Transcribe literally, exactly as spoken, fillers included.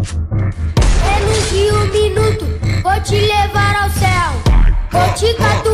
Menos de um minuto, vou te levar ao céu. Vou te caturar.